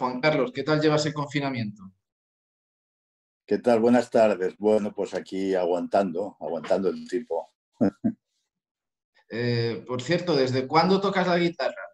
Juan Carlos, ¿qué tal llevas el confinamiento? ¿Qué tal? Buenas tardes. Bueno, pues aquí aguantando el tipo. Por cierto, ¿desde cuándo tocas la guitarra?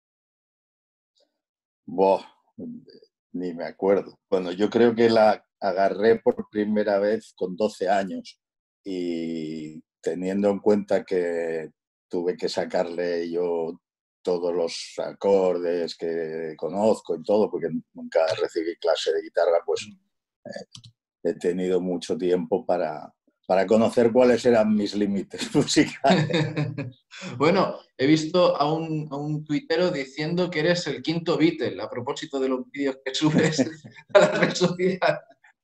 Buah, ni me acuerdo. Bueno, yo creo que la agarré por primera vez con 12 años y teniendo en cuenta que tuve que sacarle yo todos los acordes que conozco y todo, porque nunca recibí clase de guitarra, pues he tenido mucho tiempo para conocer cuáles eran mis límites musicales. Bueno, he visto a un tuitero diciendo que eres el quinto Beatle a propósito de los vídeos que subes a la red social.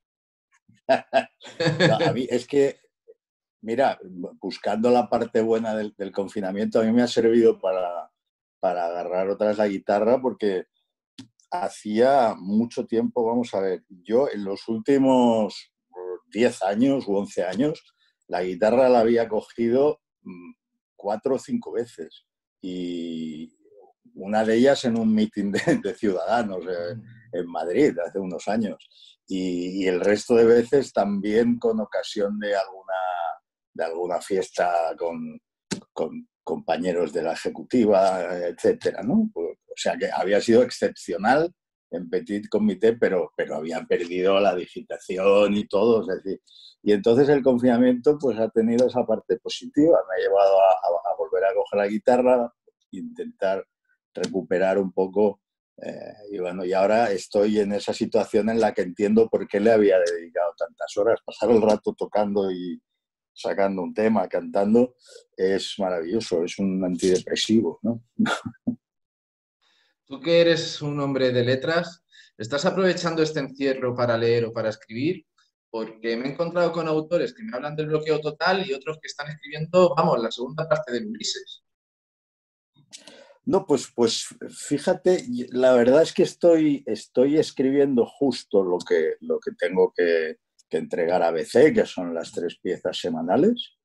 No, a mí es que, mira, buscando la parte buena del confinamiento, a mí me ha servido para agarrar otra vez la guitarra porque hacía mucho tiempo, vamos a ver, yo en los últimos 10 años u 11 años, la guitarra la había cogido 4 o 5 veces y una de ellas en un meeting de ciudadanos en Madrid hace unos años y el resto de veces también con ocasión de alguna fiesta con compañeros de la ejecutiva, etcétera, ¿no? O sea que había sido excepcional en Petit Comité, pero había perdido la digitación y todo, es decir, y entonces el confinamiento pues ha tenido esa parte positiva, me ha llevado a volver a coger la guitarra, intentar recuperar un poco y bueno, y ahora estoy en esa situación en la que entiendo por qué le había dedicado tantas horas, pasar el rato tocando y sacando un tema, cantando, es maravilloso, es un antidepresivo, ¿no? Tú que eres un hombre de letras, ¿estás aprovechando este encierro para leer o para escribir? Porque me he encontrado con autores que me hablan del bloqueo total y otros que están escribiendo, vamos, la segunda parte de Ulises. No, pues fíjate, la verdad es que estoy escribiendo justo lo que tengo que entregar a ABC, que son las 3 piezas semanales.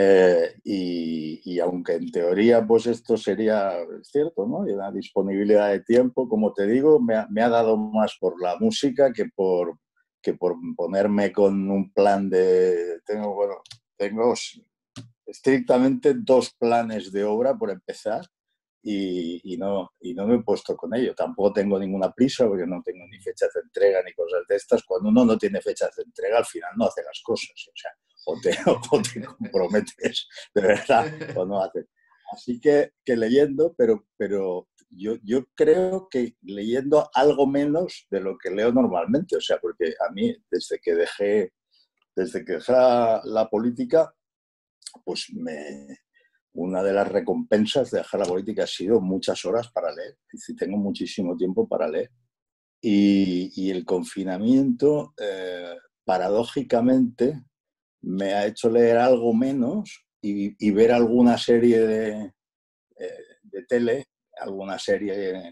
Y aunque en teoría pues esto sería cierto, ¿no? Y la disponibilidad de tiempo, como te digo, me ha dado más por la música que por ponerme con un plan de... Tengo estrictamente 2 planes de obra por empezar y no me he puesto con ello. Tampoco tengo ninguna prisa porque no tengo ni fechas de entrega ni cosas de estas. Cuando uno no tiene fechas de entrega, al final no hace las cosas. O sea, o te comprometes de verdad o no haces. Así que leyendo, pero yo creo que leyendo algo menos de lo que leo normalmente. O sea, porque a mí, desde que dejé la política, pues una de las recompensas de dejar la política ha sido muchas horas para leer. Es decir, tengo muchísimo tiempo para leer. Y el confinamiento, paradójicamente, me ha hecho leer algo menos y ver alguna serie de tele, alguna serie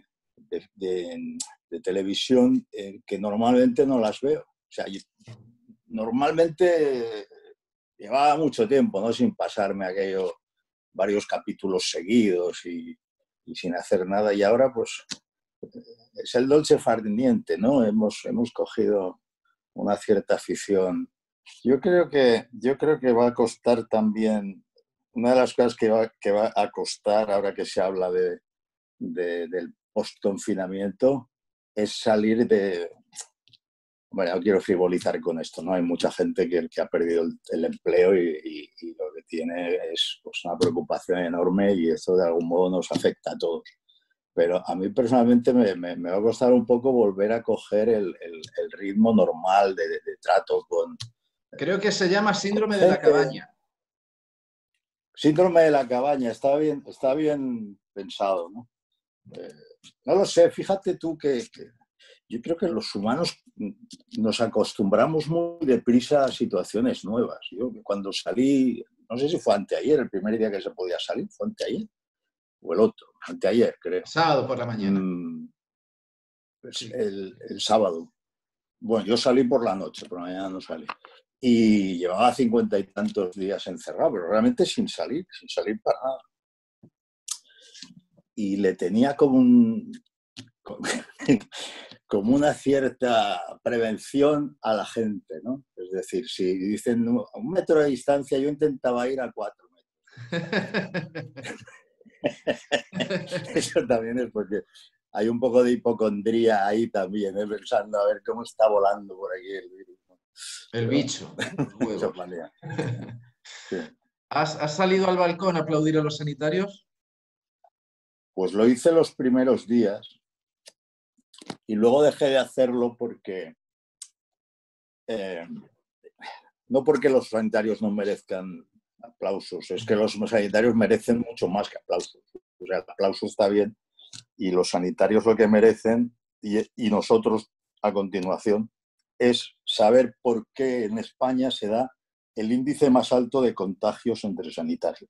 de televisión que normalmente no las veo. O sea, normalmente llevaba mucho tiempo, ¿no? Sin pasarme aquello, varios capítulos seguidos y sin hacer nada. Y ahora, pues, es el dolce far niente, ¿no? Hemos cogido una cierta afición. Yo creo que va a costar también, una de las cosas que va a costar ahora que se habla del post-confinamiento es salir de... Bueno, no quiero frivolizar con esto, ¿no? Hay mucha gente que ha perdido el empleo y lo que tiene es pues, una preocupación enorme y esto de algún modo nos afecta a todos. Pero a mí personalmente me va a costar un poco volver a coger el ritmo normal de trato con Creo que se llama síndrome de la gente. cabaña. Síndrome de la cabaña, está bien pensado, ¿no? Eh, no lo sé, fíjate tú que yo creo que los humanos nos acostumbramos muy deprisa a situaciones nuevas. Yo cuando salí, no sé si fue anteayer, el primer día que se podía salir, fue anteayer o el otro, anteayer creo. Sábado por la mañana. Mm, pues Sí. el sábado. Bueno, yo salí por la noche, por la mañana no salí. Y llevaba 50 y tantos días encerrado, pero realmente sin salir para nada. Y le tenía como una cierta prevención a la gente, ¿no? Es decir, si dicen 1 metro de distancia, yo intentaba ir a 4 metros. Eso también es porque hay un poco de hipocondría ahí también, pensando a ver cómo está volando por aquí el virus, ¿no? El Pero, bicho, los esa huevos. manera. Sí. ¿Has salido al balcón a aplaudir a los sanitarios? Pues lo hice los primeros días y luego dejé de hacerlo porque eh, no porque los sanitarios no merezcan aplausos, es que los sanitarios merecen mucho más que aplausos. O sea, el aplauso está bien y los sanitarios lo que merecen, y nosotros a continuación, es saber por qué en España se da el índice más alto de contagios entre sanitarios.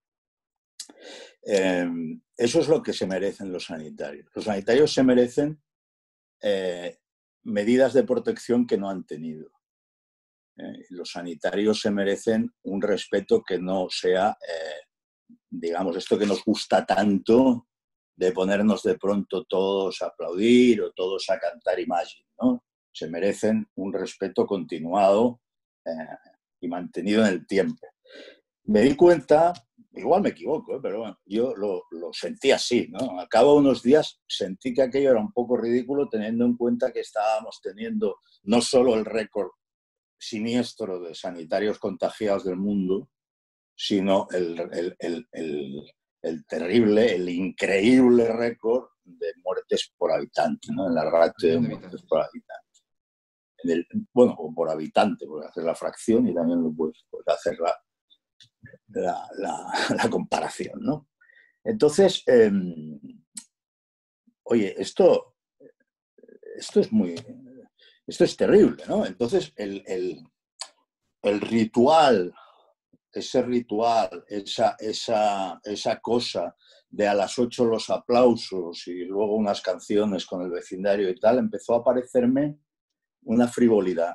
Eso es lo que se merecen los sanitarios. Los sanitarios se merecen medidas de protección que no han tenido. Los sanitarios se merecen un respeto que no sea, digamos, esto que nos gusta tanto de ponernos de pronto todos a aplaudir o todos a cantar Imagine, ¿no? Se merecen un respeto continuado y mantenido en el tiempo. Me di cuenta, igual me equivoco, pero bueno, yo lo sentí así, ¿no? Al cabo de unos días sentí que aquello era un poco ridículo teniendo en cuenta que estábamos teniendo no solo el récord siniestro de sanitarios contagiados del mundo, sino el terrible, el increíble récord de muertes por habitante, ¿no? En la ratio de muertes por habitante. Bueno, o por habitante, puedes hacer la fracción y también lo puedes hacer la comparación, ¿no? Entonces, oye, esto es terrible, ¿no? Entonces, el ritual, ese ritual, esa cosa de a las 8 los aplausos y luego unas canciones con el vecindario y tal, empezó a parecerme una frivolidad.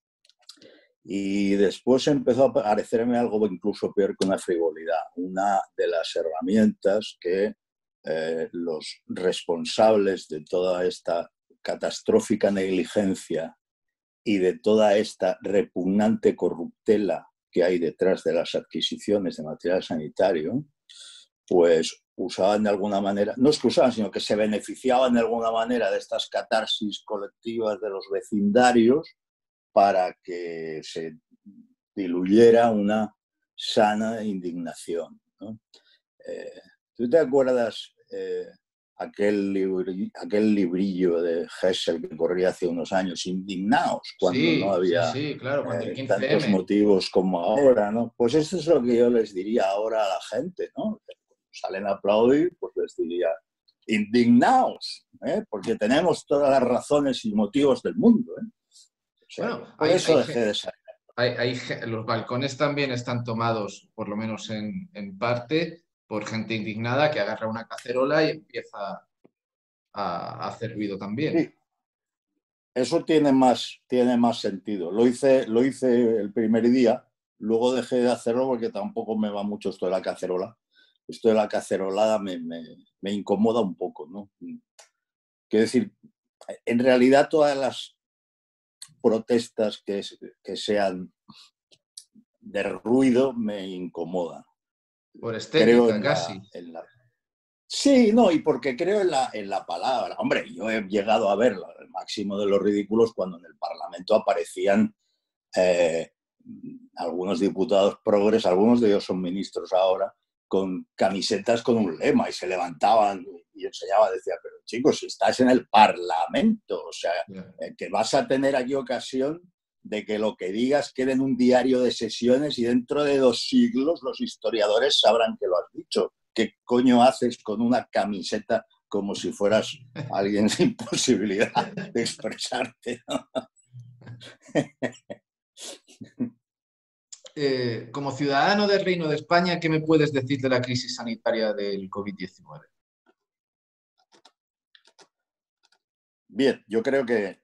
Y después empezó a parecerme algo incluso peor que una frivolidad, una de las herramientas que los responsables de toda esta catastrófica negligencia y de toda esta repugnante corruptela que hay detrás de las adquisiciones de material sanitario, pues usaban de alguna manera, no es que usaban, sino que se beneficiaban de alguna manera de estas catarsis colectivas de los vecindarios para que se diluyera una sana indignación, ¿no? ¿Tú te acuerdas aquel librillo de Hessel que corría hace unos años, Indignaos, cuando no Sí, sí, había sí, claro, cuando el tantos 15M. motivos como ahora, ¿no? Pues esto es lo que yo les diría ahora a la gente, ¿no? Cuando salen a aplaudir, pues les diría, indignaos, porque tenemos todas las razones y motivos del mundo, ¿eh? O sea, Bueno, por eso dejé de salir. los balcones también están tomados, por lo menos en parte, por gente indignada que agarra una cacerola y empieza a hacer ruido también. Sí, eso tiene más sentido. Lo hice el primer día, luego dejé de hacerlo porque tampoco me va mucho esto de la cacerola. Esto de la cacerolada me incomoda un poco, ¿no? Quiero decir, en realidad todas las protestas que sean de ruido me incomodan. Por Creo estética, casi. Sí, no, y porque creo en la palabra. Hombre, yo he llegado a ver el máximo de los ridículos cuando en el Parlamento aparecían eh, algunos diputados progres, algunos de ellos son ministros ahora, con camisetas con un lema y se levantaban y enseñaban, decía, pero chicos, si estás en el Parlamento, o sea, que vas a tener aquí ocasión de que lo que digas quede en un diario de sesiones y dentro de 2 siglos los historiadores sabrán que lo has dicho. ¿Qué coño haces con una camiseta como si fueras alguien sin posibilidad de expresarte, ¿no? Como ciudadano del Reino de España, ¿qué me puedes decir de la crisis sanitaria del COVID-19? Bien, yo creo que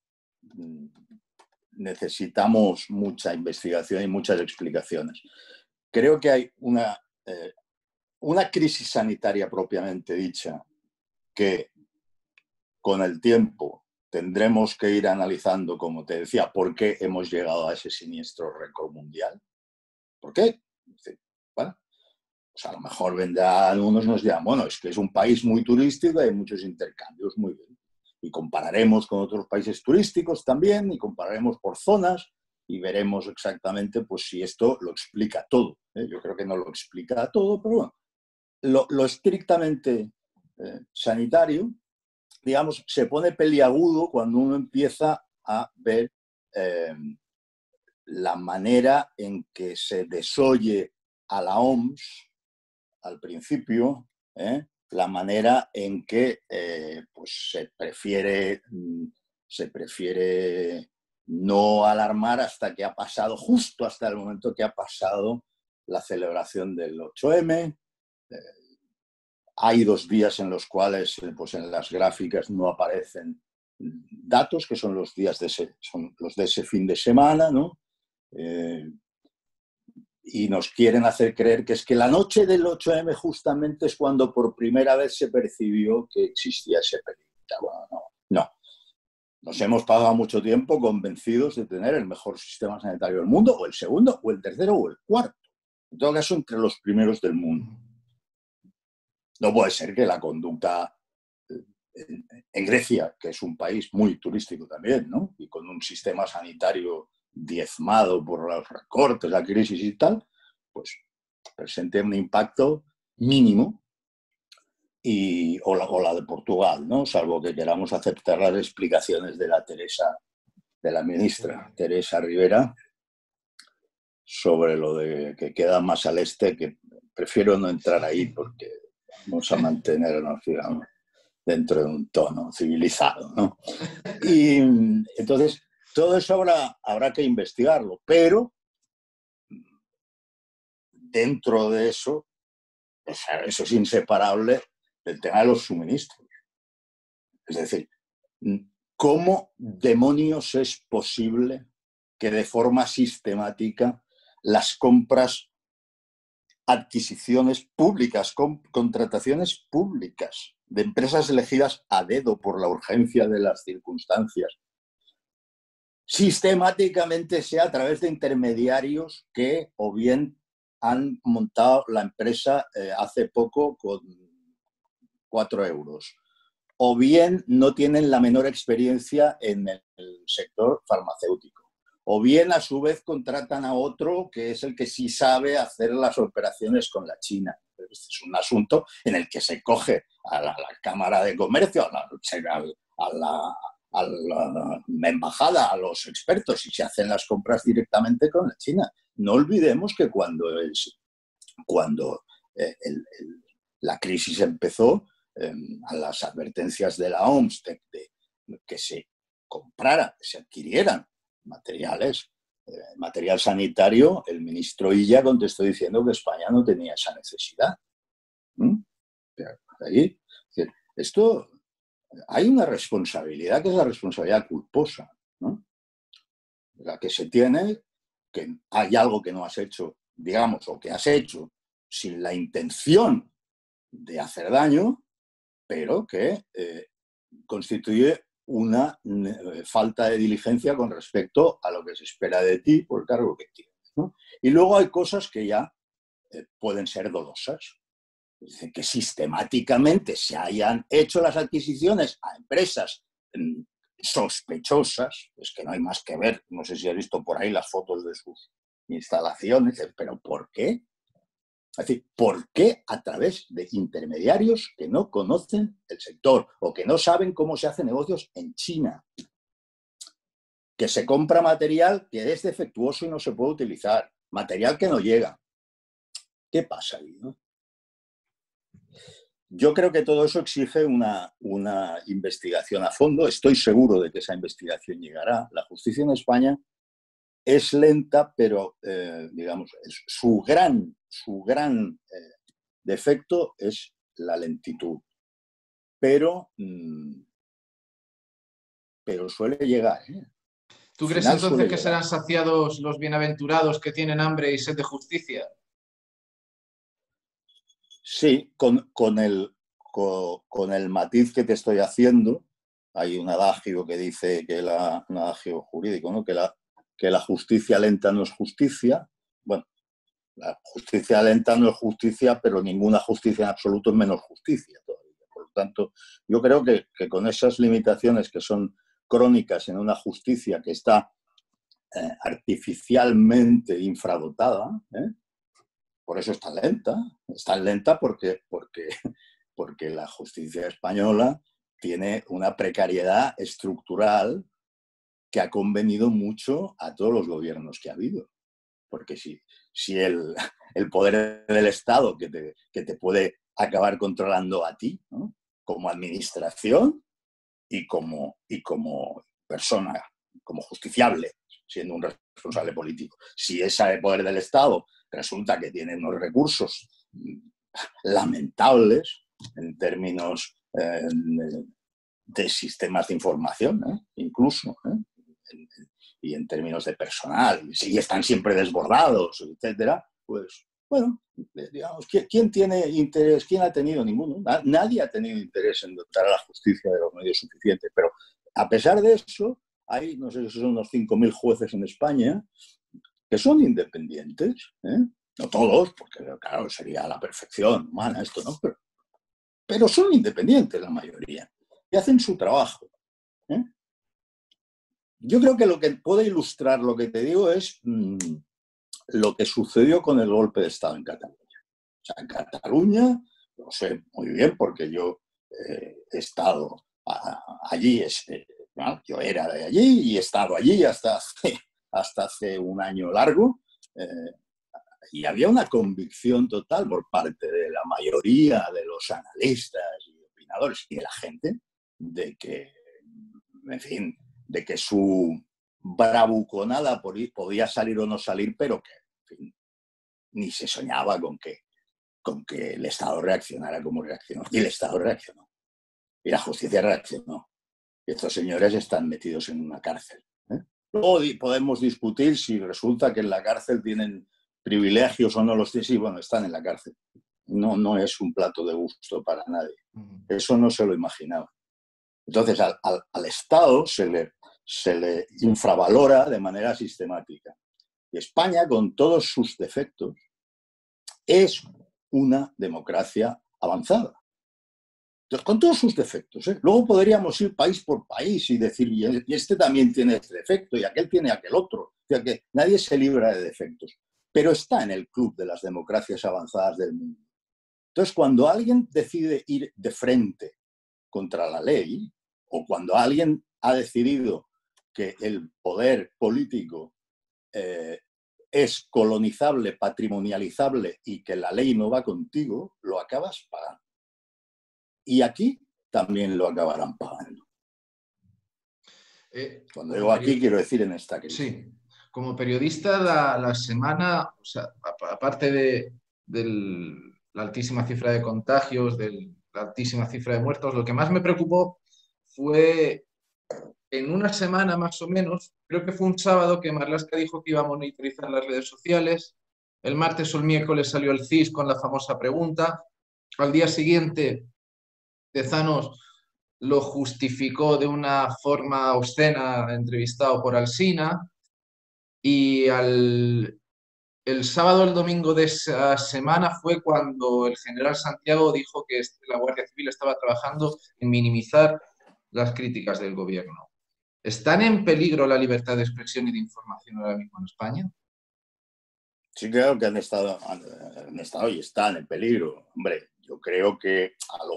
necesitamos mucha investigación y muchas explicaciones. Creo que hay una crisis sanitaria propiamente dicha que con el tiempo tendremos que ir analizando, como te decía, por qué hemos llegado a ese siniestro récord mundial. ¿Por qué? Bueno, pues a lo mejor vendrán unos y nos dirán, bueno, es que es un país muy turístico y hay muchos intercambios, muy bien. Y compararemos con otros países turísticos también, y compararemos por zonas, y veremos exactamente pues, si esto lo explica todo. Yo creo que no lo explica todo, pero bueno, lo estrictamente sanitario, digamos, se pone peliagudo cuando uno empieza a ver la manera en que se desoye a la OMS al principio, la manera en que pues se prefiere no alarmar hasta que ha pasado, justo hasta el momento que ha pasado la celebración del 8M. Hay 2 días en los cuales pues en las gráficas no aparecen datos, que son los días son los de ese fin de semana, ¿no? Y nos quieren hacer creer que es que la noche del 8M justamente es cuando por primera vez se percibió que existía ese peligro. Bueno, no. Nos hemos pasado mucho tiempo convencidos de tener el mejor sistema sanitario del mundo, o el segundo, o el tercero, o el cuarto. En todo caso, entre los primeros del mundo. No puede ser que la conducta en Grecia, que es un país muy turístico también, ¿no? Y con un sistema sanitario diezmado por los recortes, la crisis y tal, pues presente un impacto mínimo, o la de Portugal, ¿no? Salvo que queramos aceptar las explicaciones de la ministra Teresa Rivera sobre lo de que queda más al este, que prefiero no entrar ahí porque vamos a mantenernos, digamos, dentro de un tono civilizado, ¿no? Y entonces, todo eso habrá que investigarlo, pero dentro de eso, eso es inseparable del tema de los suministros. Es decir, ¿cómo demonios es posible que de forma sistemática las compras, adquisiciones públicas, contrataciones públicas de empresas elegidas a dedo por la urgencia de las circunstancias, sistemáticamente sea a través de intermediarios que o bien han montado la empresa hace poco con 4 euros, o bien no tienen la menor experiencia en el sector farmacéutico, o bien a su vez contratan a otro que es el que sí sabe hacer las operaciones con la China. Este es un asunto en el que se coge a la Cámara de Comercio, a la embajada, a los expertos, y se hacen las compras directamente con la China. No olvidemos que cuando la crisis empezó, a las advertencias de la OMS de que se comprara, que se adquirieran material sanitario, el ministro Illa contestó diciendo que España no tenía esa necesidad. Ahí, esto, hay una responsabilidad que es la responsabilidad culposa, ¿no? La que se tiene, que hay algo que no has hecho, digamos, o que has hecho sin la intención de hacer daño, pero que constituye una falta de diligencia con respecto a lo que se espera de ti por el cargo que tienes, ¿no? Y luego hay cosas que ya pueden ser dolosas. Es decir, que sistemáticamente se hayan hecho las adquisiciones a empresas sospechosas, es que no hay más que ver, no sé si has visto por ahí las fotos de sus instalaciones, pero ¿por qué? Es decir, ¿por qué a través de intermediarios que no conocen el sector o que no saben cómo se hacen negocios en China? Que se compra material que es defectuoso y no se puede utilizar, material que no llega. ¿Qué pasa ahí, no? Yo creo que todo eso exige una investigación a fondo. Estoy seguro de que esa investigación llegará. La justicia en España es lenta, pero digamos, su gran defecto es la lentitud. Pero suele llegar, ¿eh? ¿Tú crees entonces que serán saciados los bienaventurados que tienen hambre y sed de justicia? Sí, con el matiz que te estoy haciendo hay un adagio que dice que un adagio jurídico, ¿no? Que la justicia lenta no es justicia. Bueno, la justicia lenta no es justicia, pero ninguna justicia en absoluto es menos justicia todavía. Por lo tanto, yo creo que con esas limitaciones que son crónicas en una justicia que está artificialmente infradotada, por eso es tan lenta porque la justicia española tiene una precariedad estructural que ha convenido mucho a todos los gobiernos que ha habido. Porque si el poder del Estado que te puede acabar controlando a ti, ¿no? Como administración y como persona, como justiciable, siendo un responsable político. Si ese poder del Estado resulta que tiene unos recursos lamentables en términos de sistemas de información, incluso, y en términos de personal, y están siempre desbordados, etcétera, pues, bueno, digamos, ¿quién tiene interés? ¿Quién ha tenido? Ninguno. Nadie ha tenido interés en dotar a la justicia de los medios suficientes, pero a pesar de eso, hay, no sé si son unos 5.000 jueces en España que son independientes, no todos, porque claro, sería la perfección humana esto, ¿no? Pero son independientes la mayoría y hacen su trabajo. Yo creo que lo que puede ilustrar lo que te digo es lo que sucedió con el golpe de Estado en Cataluña. O sea, en Cataluña, lo sé muy bien porque yo he estado allí, ¿no? Yo era de allí y he estado allí hasta hace un año largo. Y había una convicción total por parte de la mayoría de los analistas y opinadores y de la gente de que, en fin, de que su bravuconada podía salir o no salir, pero que, en fin, ni se soñaba con que el Estado reaccionara como reaccionó. Y el Estado reaccionó. Y la justicia reaccionó. Y estos señores están metidos en una cárcel. Luego podemos discutir si resulta que en la cárcel tienen privilegios o no los tienen. Sí, bueno, están en la cárcel. No es un plato de gusto para nadie. Eso no se lo imaginaba. Entonces, al Estado se le infravalora de manera sistemática. Y España, con todos sus defectos, es una democracia avanzada. Entonces, con todos sus defectos. Luego podríamos ir país por país y decir, y este también tiene este defecto, y aquel tiene aquel otro. O sea, que nadie se libra de defectos. Pero está en el club de las democracias avanzadas del mundo. Entonces, cuando alguien decide ir de frente contra la ley, o cuando alguien ha decidido que el poder político es colonizable, patrimonializable y que la ley no va contigo, lo acabas pagando. Y aquí también lo acabarán pagando. Cuando digo aquí, quiero decir en esta crisis. Sí, como periodista la semana, o sea, aparte de la altísima cifra de contagios, de la altísima cifra de muertos, lo que más me preocupó fue en una semana más o menos, creo que fue un sábado que Marlaska dijo que iba a monitorizar las redes sociales, el martes o el miércoles salió el CIS con la famosa pregunta, al día siguiente Tezanos lo justificó de una forma obscena, entrevistado por Alsina, y el sábado o el domingo de esa semana fue cuando el general Santiago dijo que la Guardia Civil estaba trabajando en minimizar las críticas del gobierno. ¿Están en peligro la libertad de expresión y de información ahora mismo en España? Sí, creo que han estado y están en peligro. Hombre, yo creo que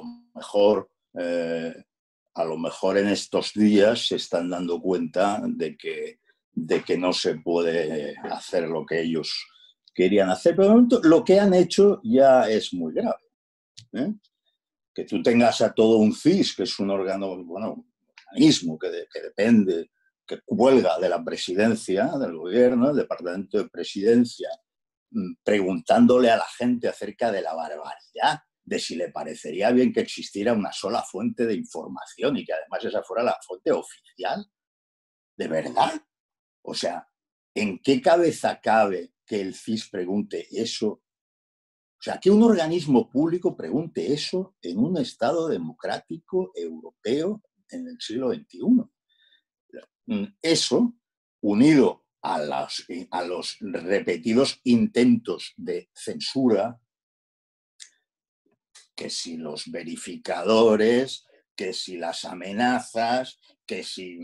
a lo mejor en estos días se están dando cuenta de que no se puede hacer lo que ellos querían hacer, pero lo que han hecho ya es muy grave. Que tú tengas a todo un CIS, que es un órgano, bueno, un organismo que depende, que cuelga de la presidencia, del gobierno, del departamento de presidencia, preguntándole a la gente acerca de la barbaridad, de si le parecería bien que existiera una sola fuente de información y que además esa fuera la fuente oficial. ¿De verdad? O sea, ¿en qué cabeza cabe que el CIS pregunte eso? O sea, que un organismo público pregunte eso en un Estado democrático europeo en el siglo XXI. Eso, unido a los repetidos intentos de censura, que si los verificadores, que si las amenazas, que si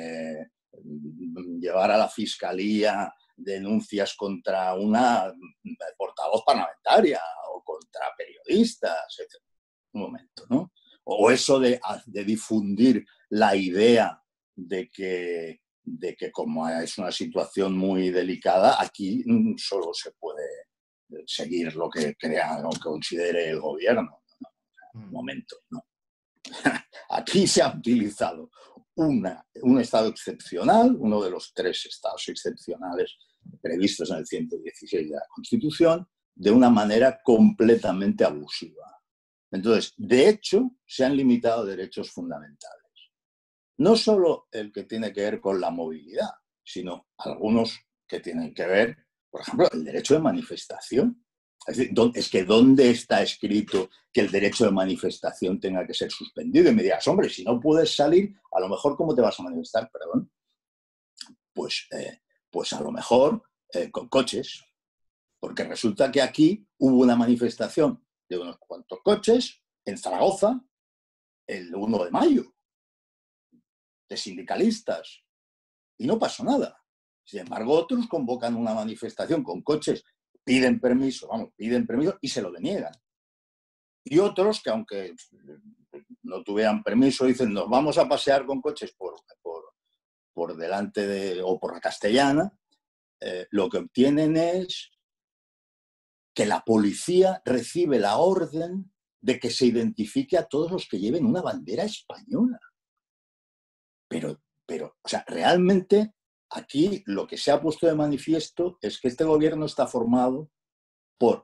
llevar a la fiscalía denuncias contra una portavoz parlamentaria o contra periodistas, etc. Un momento, ¿no? O eso de difundir la idea de que como es una situación muy delicada, aquí solo se puede seguir lo que crea o que considere el gobierno. Un momento, ¿no? Aquí se ha utilizado un estado excepcional, uno de los 3 estados excepcionales previstos en el 116 de la Constitución, de una manera completamente abusiva. Entonces, de hecho, se han limitado derechos fundamentales. No solo el que tiene que ver con la movilidad, sino algunos que tienen que ver, por ejemplo, el derecho de manifestación. Es decir, es que ¿dónde está escrito que el derecho de manifestación tenga que ser suspendido? Y me dirás, hombre, si no puedes salir, a lo mejor, ¿cómo te vas a manifestar? Perdón. Pues a lo mejor con coches. Porque resulta que aquí hubo una manifestación de unos cuantos coches en Zaragoza el 1 de mayo, de sindicalistas, y no pasó nada. Sin embargo, otros convocan una manifestación con coches, piden permiso y se lo deniegan. Y otros que, aunque no tuvieran permiso, dicen, nos vamos a pasear con coches por delante o por la Castellana, lo que obtienen es que la policía recibe la orden de que se identifique a todos los que lleven una bandera española. Pero, o sea, realmente aquí lo que se ha puesto de manifiesto es que este gobierno está formado por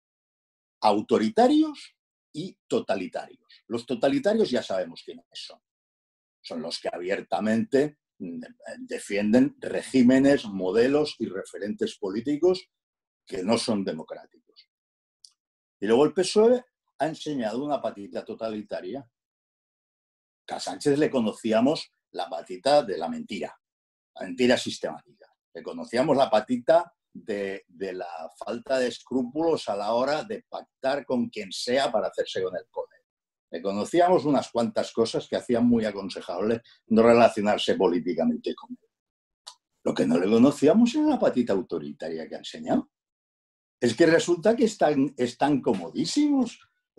autoritarios y totalitarios. Los totalitarios ya sabemos quiénes son. Son los que abiertamente defienden regímenes, modelos y referentes políticos que no son democráticos. Y luego el PSOE ha enseñado una patita totalitaria. Que a Sánchez le conocíamos la patita de la mentira sistemática. Le conocíamos la patita de la falta de escrúpulos a la hora de pactar con quien sea para hacerse con el poder. Le conocíamos unas cuantas cosas que hacían muy aconsejable no relacionarse políticamente con él. Lo que no le conocíamos era la patita autoritaria que ha enseñado. Es que resulta que están comodísimos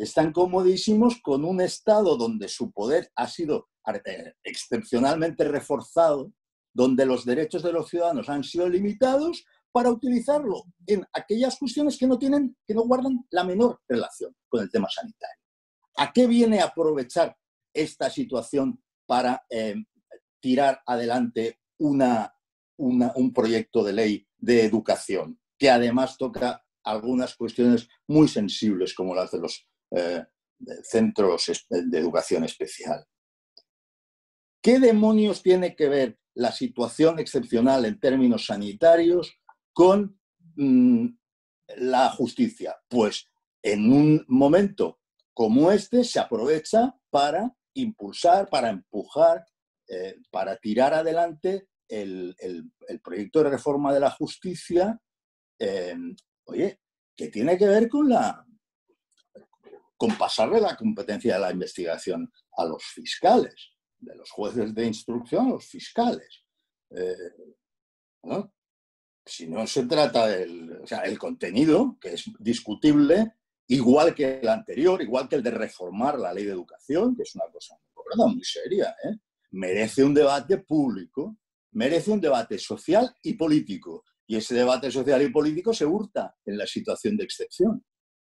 con un Estado donde su poder ha sido excepcionalmente reforzado, donde los derechos de los ciudadanos han sido limitados para utilizarlo en aquellas cuestiones que no guardan la menor relación con el tema sanitario. ¿A qué viene a aprovechar esta situación para tirar adelante un proyecto de ley de educación que además toca algunas cuestiones muy sensibles como las de los centros de educación especial? ¿Qué demonios tiene que ver la situación excepcional en términos sanitarios con la justicia? Pues en un momento como este se aprovecha para impulsar, para empujar, para tirar adelante el proyecto de reforma de la justicia, que tiene que ver con pasarle la competencia de la investigación a los fiscales, de los jueces de instrucción a los fiscales. ¿No? Si no se trata el contenido, que es discutible, igual que el anterior, igual que el de reformar la ley de educación, que es una cosa muy seria, merece un debate público, merece un debate social y político. Y ese debate social y político se hurta en la situación de excepción.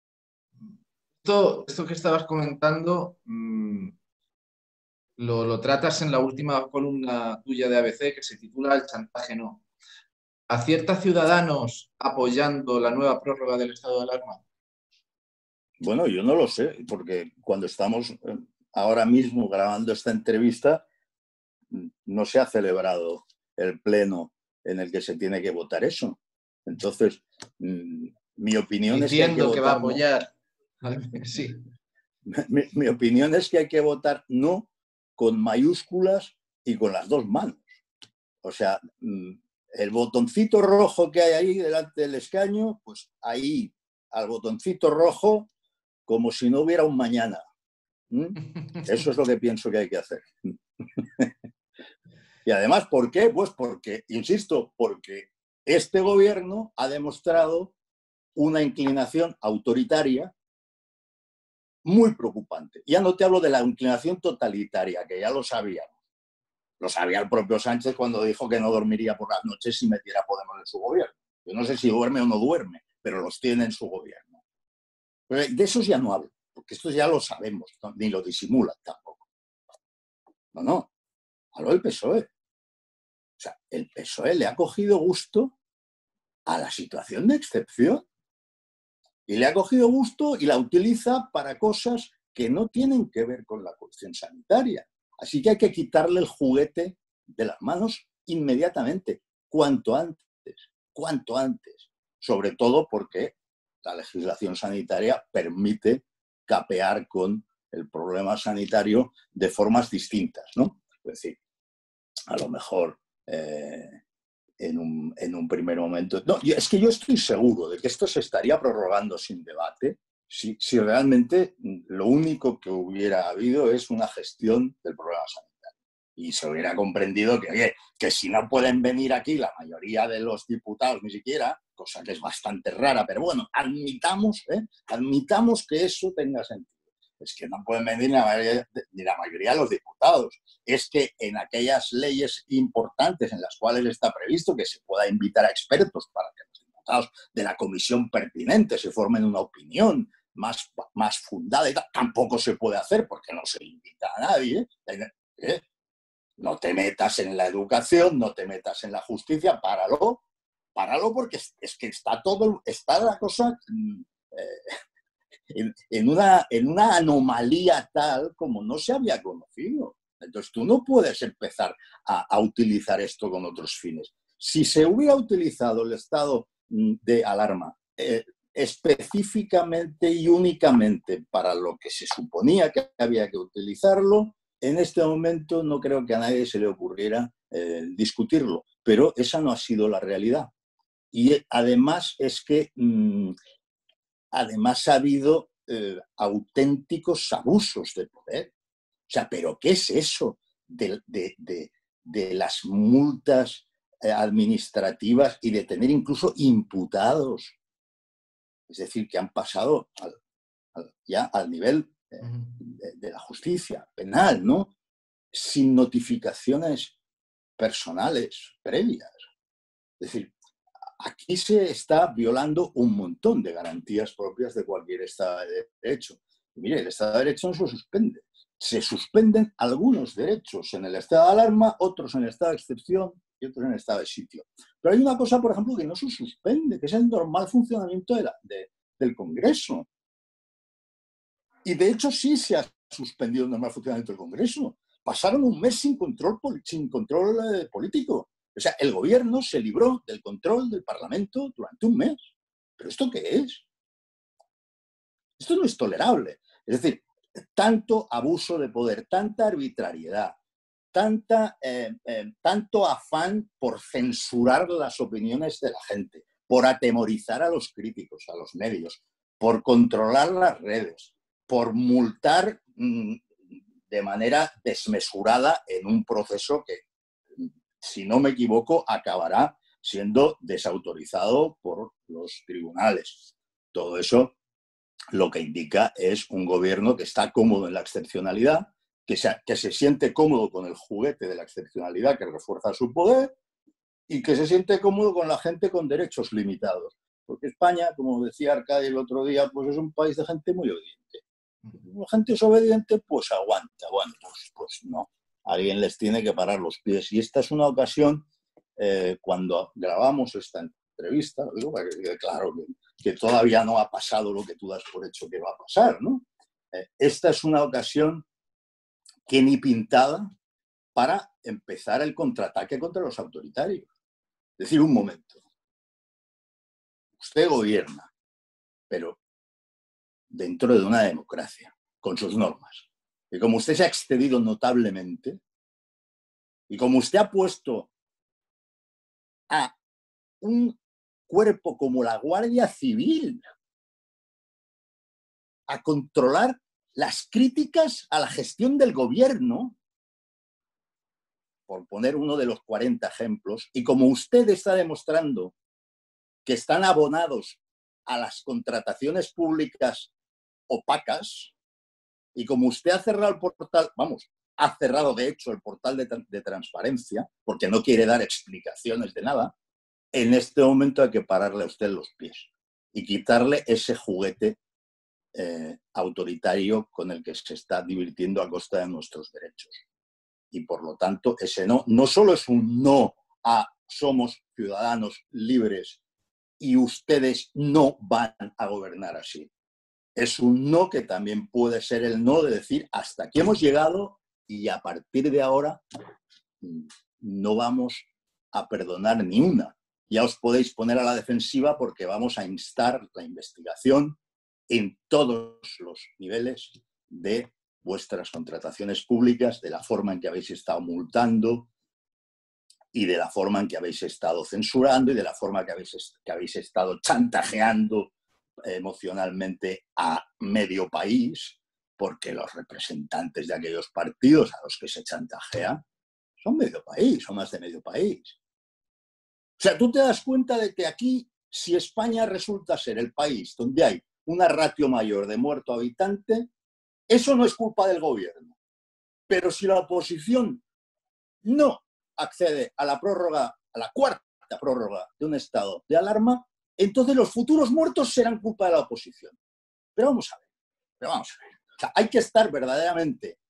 Esto que estabas comentando lo tratas en la última columna tuya de ABC que se titula El chantaje no. ¿Acierta Ciudadanos apoyando la nueva prórroga del estado de alarma? Bueno, yo no lo sé, porque cuando estamos ahora mismo grabando esta entrevista no se ha celebrado el pleno en el que se tiene que votar eso. Entonces, mi opinión es que hay que votar, que va a apoyar. Sí. Mi opinión es que hay que votar no, con mayúsculas y con las dos manos. O sea, el botoncito rojo que hay ahí delante del escaño, pues ahí, al botoncito rojo, como si no hubiera un mañana. Eso es lo que pienso que hay que hacer. Y además, ¿por qué? Pues porque, insisto, porque este gobierno ha demostrado una inclinación autoritaria muy preocupante. Ya no te hablo de la inclinación totalitaria, que ya lo sabíamos. Lo sabía el propio Sánchez cuando dijo que no dormiría por las noches si metiera a Podemos en su gobierno. Yo no sé si duerme o no duerme, pero los tiene en su gobierno. Pero de esos ya no hablo, porque estos ya lo sabemos, ¿no? Ni lo disimulan tampoco. No. Hablo del PSOE. O sea, el PSOE le ha cogido gusto a la situación de excepción y le ha cogido gusto y la utiliza para cosas que no tienen que ver con la cuestión sanitaria. Así que hay que quitarle el juguete de las manos inmediatamente, cuanto antes, sobre todo porque la legislación sanitaria permite capear con el problema sanitario de formas distintas, ¿no? Es decir, a lo mejor en un primer momento. No, es que yo estoy seguro de que esto se estaría prorrogando sin debate si realmente lo único que hubiera habido es una gestión del problema sanitario. Y se hubiera comprendido que, oye, que si no pueden venir aquí la mayoría de los diputados ni siquiera, cosa que es bastante rara, pero bueno, admitamos que eso tenga sentido. Es que no pueden venir ni la mayoría de los diputados. Es que en aquellas leyes importantes en las cuales está previsto que se pueda invitar a expertos para que los diputados de la comisión pertinente se formen una opinión más fundada y tal, tampoco se puede hacer porque no se invita a nadie. No te metas en la educación, no te metas en la justicia, páralo porque es que está la cosa en una anomalía tal como no se había conocido. Entonces tú no puedes empezar a utilizar esto con otros fines. Si se hubiera utilizado el estado de alarma específicamente y únicamente para lo que se suponía que había que utilizarlo, en este momento no creo que a nadie se le ocurriera discutirlo, pero esa no ha sido la realidad. Y además es que además ha habido auténticos abusos de poder. O sea, ¿pero qué es eso de las multas administrativas y de tener incluso imputados? Es decir, que han pasado ya al nivel de la justicia penal, ¿no? Sin notificaciones personales previas. Es decir, aquí se está violando un montón de garantías propias de cualquier Estado de Derecho. Y mire, el Estado de Derecho no se suspende. Se suspenden algunos derechos en el estado de alarma, otros en el estado de excepción y otros en el estado de sitio. Pero hay una cosa, por ejemplo, que no se suspende, que es el normal funcionamiento del Congreso. Y de hecho sí se ha suspendido el normal funcionamiento del Congreso. Pasaron un mes sin control político. O sea, el gobierno se libró del control del Parlamento durante un mes. ¿Pero esto qué es? Esto no es tolerable. Es decir, tanto abuso de poder, tanta arbitrariedad, tanto afán por censurar las opiniones de la gente, por atemorizar a los críticos, a los medios, por controlar las redes, por multar de manera desmesurada en un proceso que, si no me equivoco, acabará siendo desautorizado por los tribunales. Todo eso lo que indica es un gobierno que está cómodo en la excepcionalidad, que se siente cómodo con el juguete de la excepcionalidad que refuerza su poder y que se siente cómodo con la gente con derechos limitados. Porque España, como decía Arcadio el otro día, pues es un país de gente muy obediente. La gente es obediente, pues aguanta. Bueno, pues no. Alguien les tiene que parar los pies. Y esta es una ocasión, cuando grabamos esta entrevista, digo, claro, que todavía no ha pasado lo que tú das por hecho que va a pasar, ¿no? Esta es una ocasión que ni pintada para empezar el contraataque contra los autoritarios. Es decir, un momento. Usted gobierna, pero dentro de una democracia, con sus normas. Y como usted se ha excedido notablemente, y como usted ha puesto a un cuerpo como la Guardia Civil a controlar las críticas a la gestión del gobierno, por poner uno de los 40 ejemplos, y como usted está demostrando que están abonados a las contrataciones públicas opacas, y como usted ha cerrado el portal, vamos, ha cerrado de hecho el portal de transparencia, porque no quiere dar explicaciones de nada, en este momento hay que pararle a usted los pies y quitarle ese juguete autoritario con el que se está divirtiendo a costa de nuestros derechos. Y por lo tanto, ese no solo es un no a somos ciudadanos libres y ustedes no van a gobernar así. Es un no que también puede ser el no de decir hasta aquí hemos llegado y a partir de ahora no vamos a perdonar ni una. Ya os podéis poner a la defensiva porque vamos a instar la investigación en todos los niveles de vuestras contrataciones públicas, de la forma en que habéis estado multando y de la forma en que habéis estado censurando y de la forma que habéis estado chantajeando emocionalmente a medio país, porque los representantes de aquellos partidos a los que se chantajea son medio país, son más de medio país. O sea, tú te das cuenta de que aquí, si España resulta ser el país donde hay una ratio mayor de muerto habitante, eso no es culpa del gobierno. Pero si la oposición no accede a la prórroga, a la cuarta prórroga de un estado de alarma, entonces los futuros muertos serán culpa de la oposición. Pero vamos a ver. O sea, hay que estar verdaderamente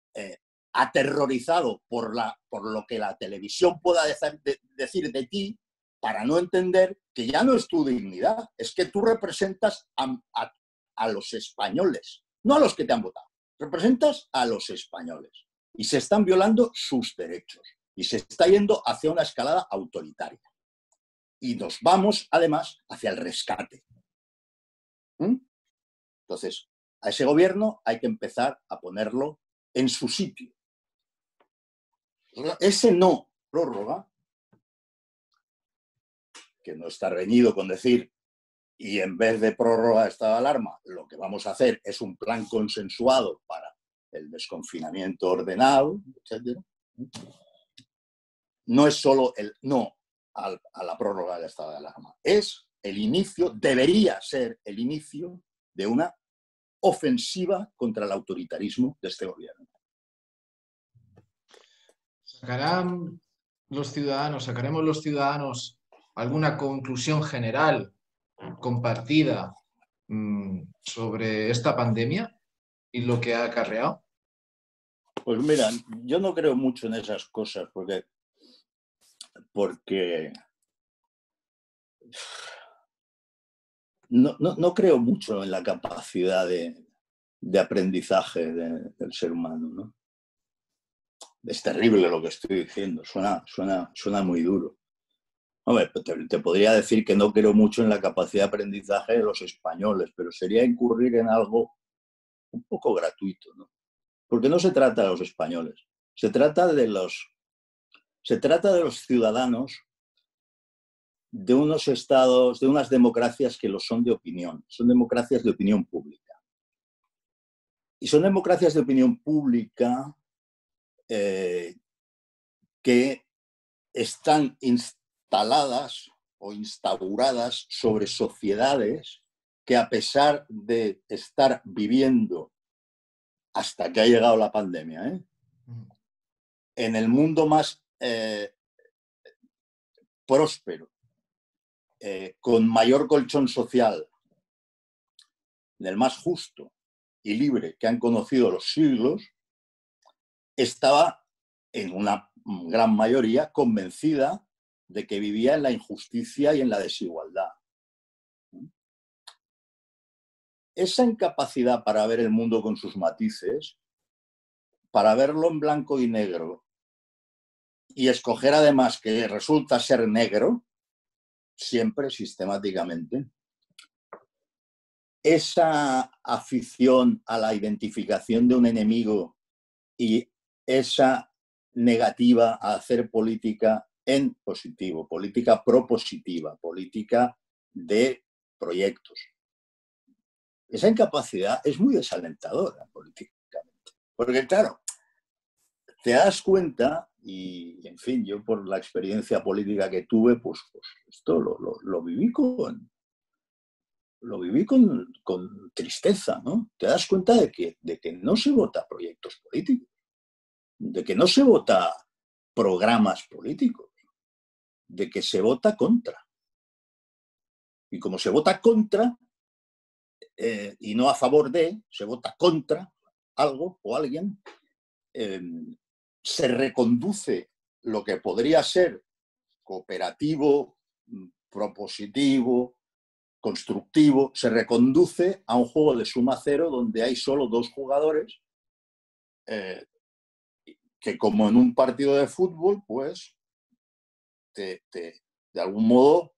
aterrorizado por lo que la televisión pueda decir de ti para no entender que ya no es tu dignidad, es que tú representas a los españoles, no a los que te han votado, representas a los españoles y se están violando sus derechos y se está yendo hacia una escalada autoritaria. Y nos vamos, además, hacia el rescate. Entonces, a ese gobierno hay que empezar a ponerlo en su sitio. Ese no prórroga, que no está reñido con decir, y en vez de prórroga de estado de alarma, lo que vamos a hacer es un plan consensuado para el desconfinamiento ordenado, etc. No es solo el no a la prórroga del estado de alarma, es el inicio, debería ser el inicio de una ofensiva contra el autoritarismo de este gobierno. ¿Sacaremos los ciudadanos alguna conclusión general compartida sobre esta pandemia y lo que ha acarreado? Pues mira, yo no creo mucho en esas cosas porque no creo mucho en la capacidad de aprendizaje del ser humano, ¿no? Es terrible lo que estoy diciendo, suena muy duro. Hombre, te podría decir que no creo mucho en la capacidad de aprendizaje de los españoles, pero sería incurrir en algo un poco gratuito, ¿no? Porque no se trata de los españoles, se trata de los ciudadanos de unos estados, de unas democracias que lo son de opinión, son democracias de opinión pública. Y son democracias de opinión pública que están instaladas o instauradas sobre sociedades que, a pesar de estar viviendo hasta que ha llegado la pandemia, en el mundo más próspero, con mayor colchón social, del más justo y libre que han conocido los siglos, estaba en una gran mayoría convencida de que vivía en la injusticia y en la desigualdad. Esa incapacidad para ver el mundo con sus matices, para verlo en blanco y negro y escoger además que resulta ser negro, siempre, sistemáticamente, esa afición a la identificación de un enemigo y esa negativa a hacer política en positivo, política propositiva, política de proyectos. Esa incapacidad es muy desalentadora políticamente. Porque, claro, te das cuenta, y en fin, yo por la experiencia política que tuve, pues esto lo viví con tristeza, ¿no? Te das cuenta de que no se vota proyectos políticos, de que no se vota programas políticos, de que se vota contra. Y como se vota contra, y no a favor de, se vota contra algo o alguien, se reconduce lo que podría ser cooperativo, propositivo, constructivo, se reconduce a un juego de suma cero donde hay solo dos jugadores que, como en un partido de fútbol, pues de algún modo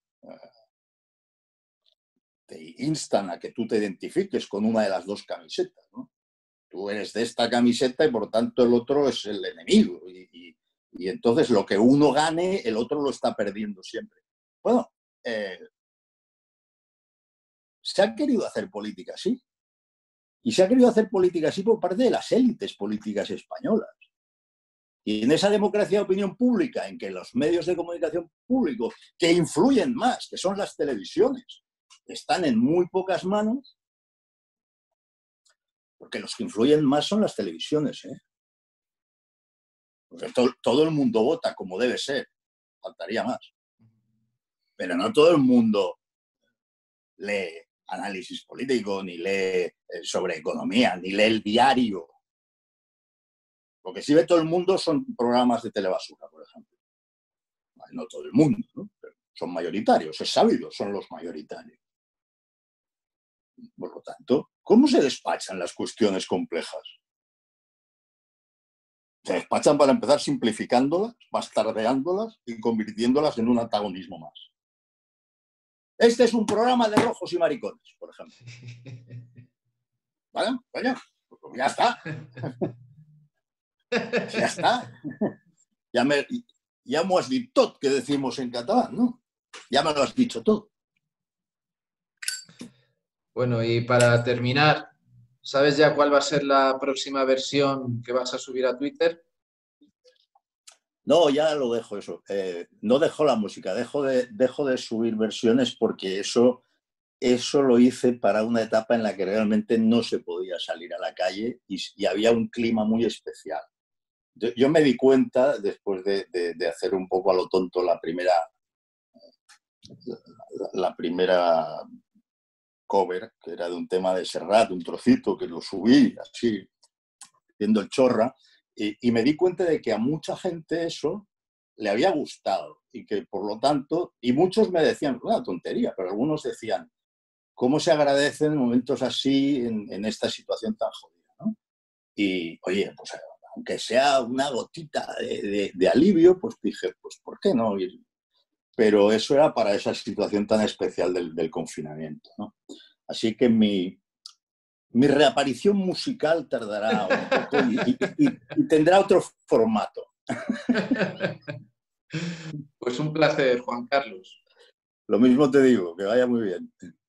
te instan a que tú te identifiques con una de las dos camisetas, ¿no? Tú eres de esta camiseta y por tanto el otro es el enemigo. Y entonces lo que uno gane, el otro lo está perdiendo siempre. Bueno, se ha querido hacer política así. Y se ha querido hacer política así por parte de las élites políticas españolas. Y en esa democracia de opinión pública, en que los medios de comunicación públicos que influyen más, que son las televisiones, están en muy pocas manos, porque los que influyen más son las televisiones, ¿eh? Porque todo el mundo vota como debe ser, faltaría más. Pero no todo el mundo lee análisis político, ni lee sobre economía, ni lee el diario. Lo que sí ve todo el mundo son programas de telebasura, por ejemplo. No todo el mundo, ¿no? Pero son mayoritarios, es sabido, son los mayoritarios. Por lo tanto, ¿cómo se despachan las cuestiones complejas? Se despachan, para empezar, simplificándolas, bastardeándolas y convirtiéndolas en un antagonismo más. Este es un programa de rojos y maricones, por ejemplo. ¿Vale? Coño, pues ya está. Ya está. Ya m'ho has dit tot, que decimos en catalán, ¿no? Ya me lo has dicho todo. Bueno, y para terminar, ¿sabes ya cuál va a ser la próxima versión que vas a subir a Twitter? No, ya lo dejo eso. No dejo la música, dejo de subir versiones porque eso lo hice para una etapa en la que realmente no se podía salir a la calle y había un clima muy especial. Yo me di cuenta, después de hacer un poco a lo tonto la primera cover, que era de un tema de Serrat, un trocito que lo subí así, viendo el chorra, y me di cuenta de que a mucha gente eso le había gustado y que por lo tanto, y muchos me decían, una tontería, pero algunos decían, ¿cómo se agradecen momentos así en esta situación tan jodida, ¿no? Y oye, pues aunque sea una gotita de alivio, pues dije, pues ¿por qué no? Pero eso era para esa situación tan especial del confinamiento, ¿no? Así que mi reaparición musical tardará un poco y tendrá otro formato. Pues un placer, Juan Carlos. Lo mismo te digo, que vaya muy bien.